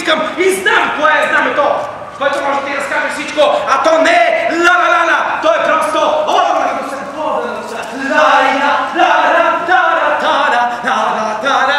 искам и знам кое е знамето, който може да ти разкаже всичко, а то не е ла-ла-ла-ла, то е просто Огненоса, Огненоса, ла-ла-ла, ла-ла-ла-ла-ла-ла, ла-ла-ла-ла-ла,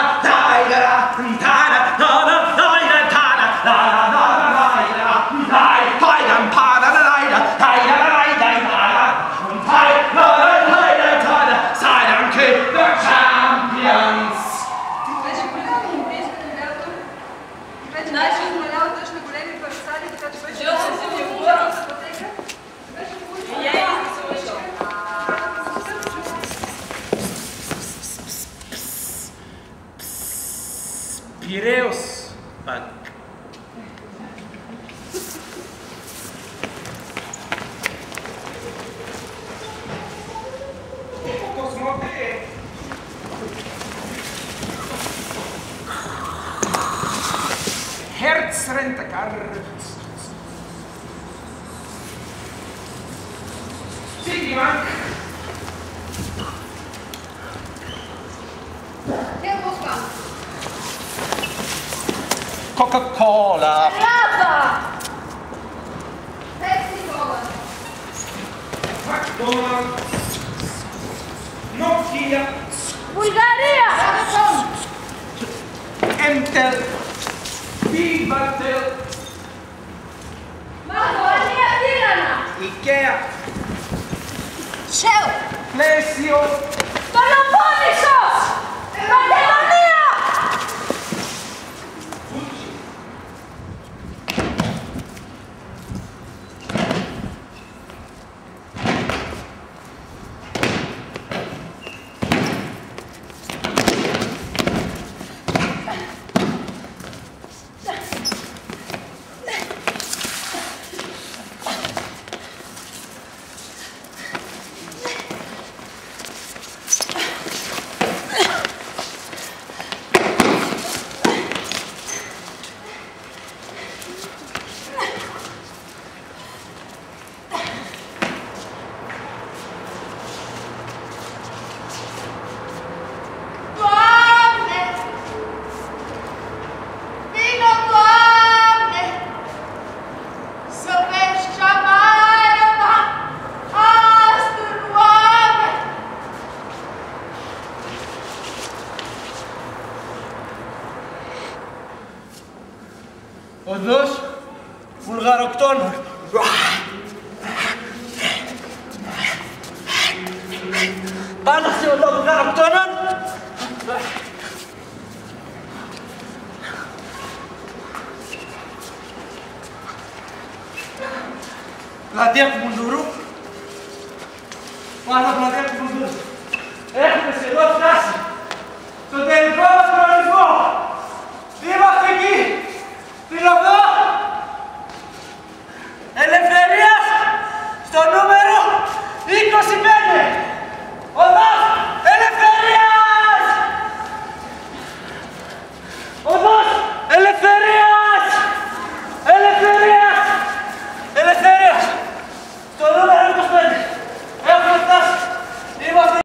Пиреус, пак. Посмотри. Herz Rentakar. Citibank. Coca-Cola. Rada! Pepsi-Cola. McDonald's. No2. Bulgaria! Entel. Vivatel. Manoliadi! Ikea. Shell. Plesio. Panayotis! Macedonia! Οδός βουλγαροκτόνων. Πάνω σε οδό βουλγαροκτόνων. Πλατεία του Μουντουρού. Πάνω πλατεία του Μουντουρού. Έχουμε σχεδόν φτάσει.